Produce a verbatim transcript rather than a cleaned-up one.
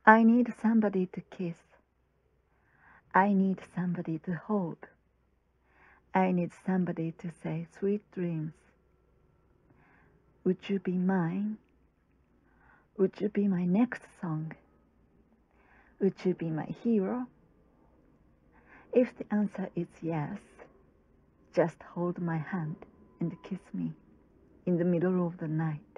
I need somebody to kiss. I need somebody to hold. I need somebody to say sweet dreams. Would you be mine? Would you be my next song? Would you be my hero? If the answer is yes, just hold my hand and kiss me in the middle of the night.